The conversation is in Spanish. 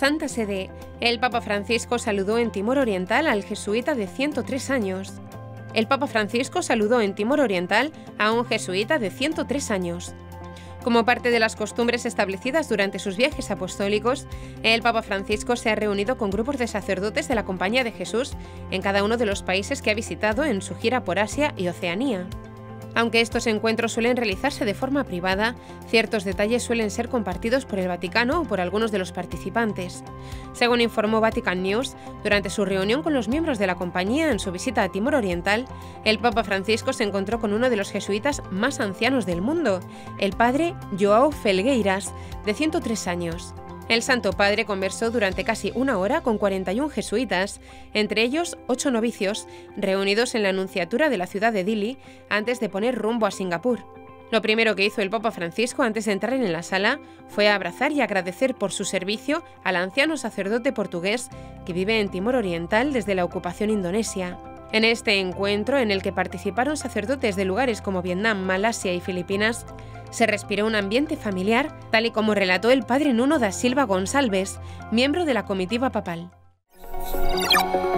Santa Sede. El Papa Francisco saludó en Timor Oriental al jesuita de 103 años. El Papa Francisco saludó en Timor Oriental a un jesuita de 103 años. Como parte de las costumbres establecidas durante sus viajes apostólicos, el Papa Francisco se ha reunido con grupos de sacerdotes de la Compañía de Jesús en cada uno de los países que ha visitado en su gira por Asia y Oceanía. Aunque estos encuentros suelen realizarse de forma privada, ciertos detalles suelen ser compartidos por el Vaticano o por algunos de los participantes. Según informó Vatican News, durante su reunión con los miembros de la compañía en su visita a Timor Oriental, el Papa Francisco se encontró con uno de los jesuitas más ancianos del mundo, el padre João Felgueiras, de 103 años. El Santo Padre conversó durante casi una hora con 41 jesuitas, entre ellos 8 novicios, reunidos en la nunciatura de la ciudad de Dili antes de poner rumbo a Singapur. Lo primero que hizo el Papa Francisco antes de entrar en la sala fue abrazar y agradecer por su servicio al anciano sacerdote portugués que vive en Timor Oriental desde la ocupación indonesia. En este encuentro, en el que participaron sacerdotes de lugares como Vietnam, Malasia y Filipinas, se respiró un ambiente familiar, tal y como relató el padre Nuno da Silva Gonçalves, miembro de la comitiva papal.